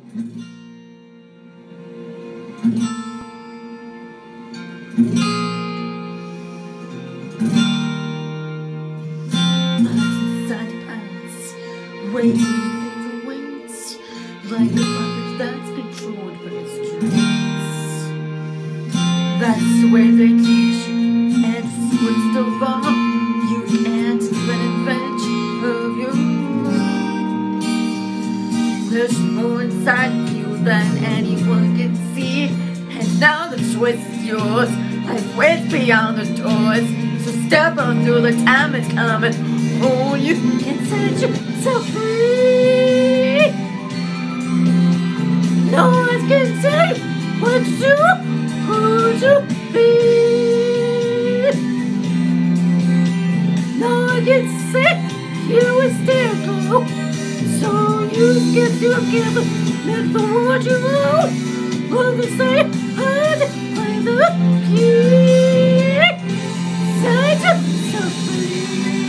Waiting in the wings, like a puppet that's controlled by the strings. That's the way they teach you, and it's what's the wrong. You can't even invent of your own. There's more inside you than anyone can see, and now the choice is yours. Life waits beyond the doors, so step on through, the time is coming. Oh, you can set yourself free. No one can tell you what to do, who to be. No one can say you will still go. So you get together, make the world you know. All the same, hide by the key. Set yourself free.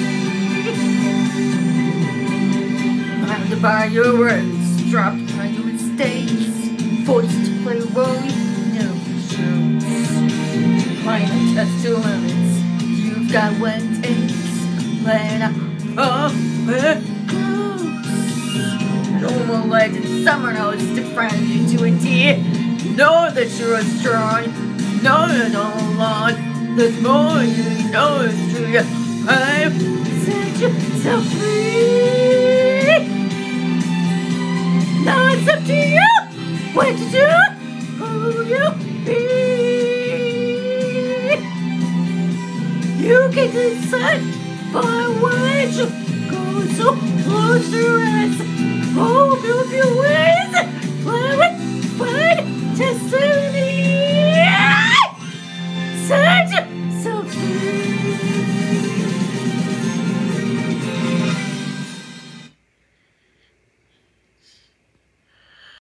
Bound by your words, dropped by your mistakes, forced to play a role you never chose. Trying to test your limits, you've got what it takes. Let out where it goes. No more legends, someone else to friend you to a dear. Know that you're strong, know you're not alone. There's more you know is true. I've set yourself free. Now it's up to you what to do, who you be. You can decide by what you go, so close your eyes.